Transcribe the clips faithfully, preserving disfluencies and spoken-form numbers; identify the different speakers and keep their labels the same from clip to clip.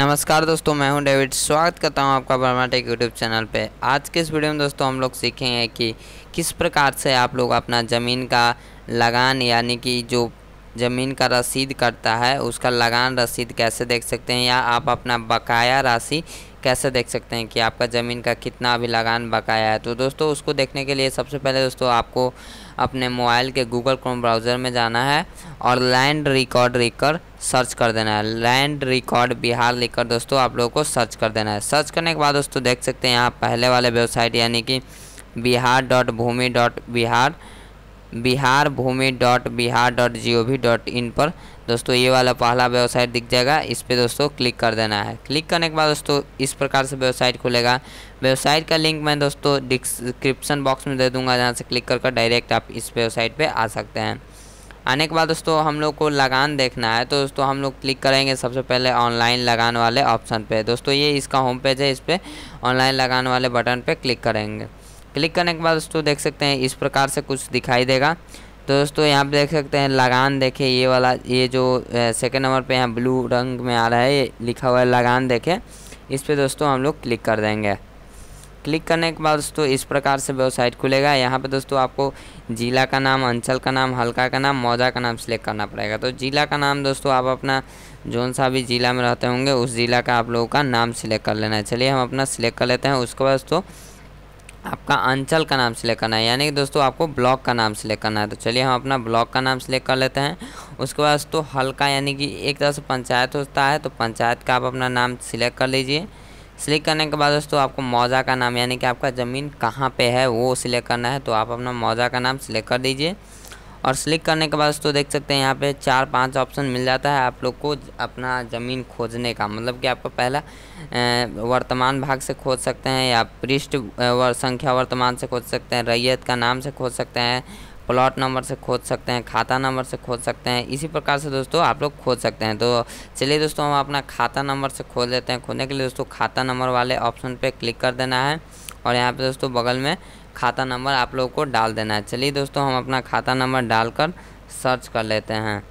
Speaker 1: नमस्कार दोस्तों, मैं हूं डेविड। स्वागत करता हूं आपका वर्मा टेक यूट्यूब चैनल पे। आज के इस वीडियो में दोस्तों हम लोग सीखेंगे कि किस प्रकार से आप लोग अपना ज़मीन का लगान यानी कि जो ज़मीन का रसीद कटता है उसका लगान रसीद कैसे देख सकते हैं, या आप अपना बकाया राशि कैसे देख सकते हैं कि आपका ज़मीन का कितना अभी लगान बकाया है। तो दोस्तों उसको देखने के लिए सबसे पहले दोस्तों आपको अपने मोबाइल के गूगल क्रोम ब्राउज़र में जाना है और लैंड रिकॉर्ड लिखकर सर्च कर देना है। लैंड रिकॉर्ड बिहार लिखकर दोस्तों आप लोगों को सर्च कर देना है। सर्च करने के बाद दोस्तों देख सकते हैं यहाँ पहले वाले वेबसाइट यानी कि Bihar dot Bhumi dot Bihar Bihar Bhumi dot Bihar dot G O V dot in पर दोस्तों ये वाला पहला वेबसाइट दिख जाएगा। इस पर दोस्तों क्लिक कर देना है। क्लिक करने के बाद दोस्तों इस प्रकार से वेबसाइट खुलेगा। वेबसाइट का लिंक मैं दोस्तों डिस्क्रिप्शन बॉक्स में दे दूंगा, जहाँ से क्लिक करके डायरेक्ट आप इस वेबसाइट पे आ सकते हैं। आने के बाद दोस्तों हम लोग को लगान देखना है, तो दोस्तों हम लोग क्लिक करेंगे सबसे पहले ऑनलाइन लगान वाले ऑप्शन पे। दोस्तों ये इसका होम पेज है, इस पर ऑनलाइन लगान वाले बटन पे क्लिक करेंगे। क्लिक करने के बाद दोस्तों देख सकते हैं इस प्रकार से कुछ दिखाई देगा। तो दोस्तों यहाँ पे देख सकते हैं लगान, देखे ये वाला, ये जो सेकंड नंबर पे यहाँ ब्लू रंग में आ रहा है ये लिखा हुआ है लगान, देखे इस पे दोस्तों हम लोग क्लिक कर देंगे। क्लिक करने के बाद दोस्तों इस प्रकार से वेबसाइट खुलेगा। यहाँ पे दोस्तों आपको जिला का नाम, अंचल का नाम, हल्का का नाम, मौजा का नाम सिलेक्ट करना पड़ेगा। तो जिला का नाम दोस्तों आप अपना जौन सा भी जिला में रहते होंगे उस जिला का आप लोगों का नाम सिलेक्ट कर लेना है। चलिए हम अपना सिलेक्ट कर लेते हैं। उसके बाद दोस्तों आपका अंचल का नाम सिलेक्ट करना है, यानी कि दोस्तों आपको ब्लॉक का नाम सिलेक्ट करना है। तो चलिए हम अपना ब्लॉक का नाम सिलेक्ट कर लेते हैं। उसके बाद दोस्तों हल्का यानी कि एक तरह से पंचायत होता है, तो पंचायत का आप अपना नाम सिलेक्ट कर लीजिए। सिलेक्ट करने के बाद दोस्तों आपको मौजा का नाम यानी कि आपका ज़मीन कहाँ पे है वो सिलेक्ट करना है, तो आप अपना मौजा का नाम सिलेक्ट कर दीजिए। और सिलेक्ट करने के बाद दोस्तों देख सकते हैं यहाँ पे चार पांच ऑप्शन मिल जाता है आप लोग को अपना ज़मीन खोजने का। मतलब कि आपका पहला वर्तमान भाग से खोज सकते हैं, या पृष्ठ संख्या वर्तमान से खोज सकते हैं, रैयत का नाम से खोज सकते हैं, प्लॉट नंबर से खोज सकते हैं, खाता नंबर से खोज सकते हैं। इसी प्रकार से दोस्तों आप लोग खोज सकते हैं। तो चलिए दोस्तों हम अपना खाता नंबर से खोज लेते हैं। खोलने के लिए दोस्तों खाता नंबर वाले ऑप्शन पे क्लिक कर देना है और यहाँ पे दोस्तों बगल में खाता नंबर आप लोग को डाल देना है। चलिए दोस्तों हम अपना खाता नंबर डालकर सर्च कर लेते हैं।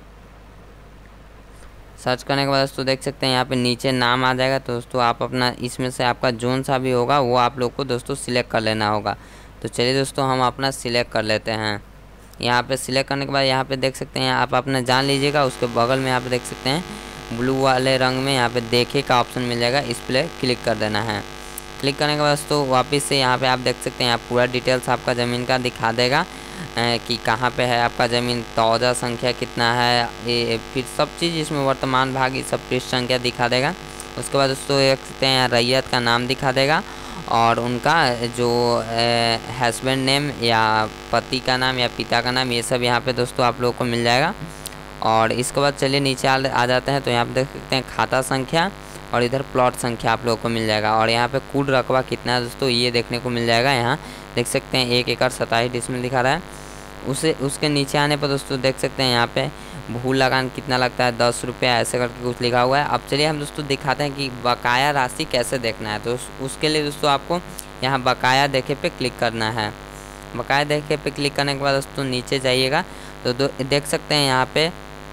Speaker 1: सर्च करने के बाद दोस्तों देख सकते हैं यहाँ पे नीचे नाम आ जाएगा। तो दोस्तों आप अपना इसमें से आपका जोन सा भी होगा वो आप लोग को दोस्तों सिलेक्ट कर लेना होगा। तो चलिए दोस्तों हम अपना सिलेक्ट कर लेते हैं। यहाँ पे सिलेक्ट करने के बाद यहाँ पे देख सकते हैं आप अपना जान लीजिएगा। उसके बगल में यहाँ पे देख सकते हैं ब्लू वाले रंग में यहाँ पे देखे का ऑप्शन मिल जाएगा, इस पर क्लिक कर देना है। क्लिक करने के बाद दोस्तों वापस से यहाँ पे आप देख सकते हैं आप पूरा डिटेल्स आपका ज़मीन का दिखा देगा कि कहाँ पे है आपका ज़मीन, तौजा संख्या कितना है, ये फिर सब चीज़ इसमें वर्तमान भाग ये सब पृष्ठ संख्या दिखा देगा। उसके बाद दोस्तों देख सकते हैं यहाँ रैयत का नाम दिखा देगा और उनका जो हस्बैंड नेम या पति का नाम या पिता का नाम ये सब यहाँ पे दोस्तों आप लोगों को मिल जाएगा। और इसके बाद चलिए नीचे आ जाते हैं। तो यहाँ पे देख सकते हैं खाता संख्या और इधर प्लॉट संख्या आप लोगों को मिल जाएगा। और यहाँ पे कुल रकबा कितना है दोस्तों ये देखने को मिल जाएगा। यहाँ देख सकते हैं एक एकड़ सताईस डिसमिल दिखा रहा है। उसे उसके नीचे आने पर दोस्तों देख सकते हैं यहाँ पे भू लगान कितना लगता है, दस रुपया ऐसे करके कुछ लिखा हुआ है। अब चलिए हम दोस्तों दिखाते हैं कि बकाया राशि कैसे देखना है। तो उस, उसके लिए दोस्तों आपको यहाँ बकाया देखे पे क्लिक करना है। बकाया देखे पे क्लिक करने के बाद दोस्तों नीचे जाइएगा तो देख सकते हैं यहाँ पे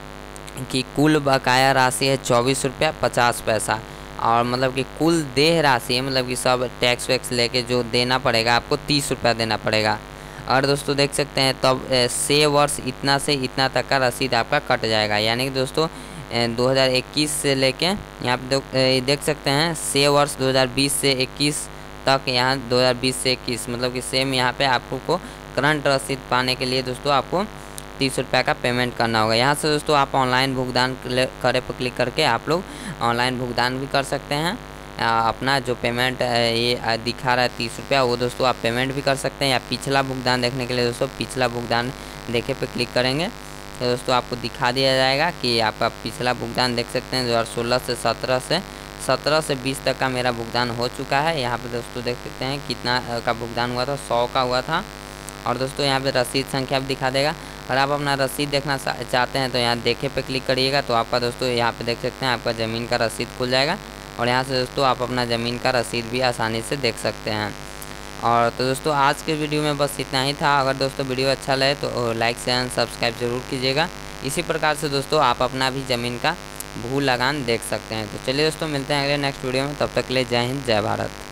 Speaker 1: कि कुल बकाया राशि है चौबीस रुपया पचास पैसा। और मतलब कि कुल देय राशि है, मतलब कि सब टैक्स वैक्स लेके जो देना पड़ेगा आपको तीस रुपया देना पड़ेगा। और दोस्तों देख सकते हैं तब से वर्ष इतना से इतना तक का रसीद आपका कट जाएगा, यानी कि दोस्तों दो हज़ार इक्कीस से लेके यहाँ पे देख सकते हैं से वर्ष दो हज़ार बीस से इक्कीस तक, यहाँ दो हज़ार बीस से इक्कीस मतलब कि सेम यहाँ पे आपको करंट रसीद पाने के लिए दोस्तों आपको तीस रुपये का पेमेंट करना होगा। यहाँ से दोस्तों आप ऑनलाइन भुगतान करे पर क्लिक करके आप लोग ऑनलाइन भुगतान भी कर सकते हैं। अपना जो पेमेंट ये दिखा रहा है तीस रुपया वो दोस्तों आप पेमेंट भी कर सकते हैं। या पिछला भुगतान देखने के लिए दोस्तों पिछला भुगतान देखे पे क्लिक करेंगे तो दोस्तों आपको दिखा दिया जाएगा कि आपका पिछला भुगतान देख सकते हैं दो हज़ार सोलह से सत्रह से सत्रह से बीस तक का मेरा भुगतान हो चुका है। यहाँ पे दोस्तों देख सकते हैं कितना का भुगतान हुआ था, सौ का हुआ था। और दोस्तों यहाँ पे रसीद संख्या भी दिखा देगा। अगर आप अपना रसीद देखना चाहते हैं तो यहाँ देखे पे क्लिक करिएगा तो आपका दोस्तों यहाँ पे देख सकते हैं आपका ज़मीन का रसीद खुल जाएगा। और यहाँ से दोस्तों आप अपना ज़मीन का रसीद भी आसानी से देख सकते हैं। और तो दोस्तों आज के वीडियो में बस इतना ही था। अगर दोस्तों वीडियो अच्छा लगे तो लाइक शेयर एंड सब्सक्राइब जरूर कीजिएगा। इसी प्रकार से दोस्तों आप अपना भी ज़मीन का भू लगान देख सकते हैं। तो चलिए दोस्तों, मिलते हैं अगले नेक्स्ट वीडियो में, तब तक के लिए जय हिंद जय भारत।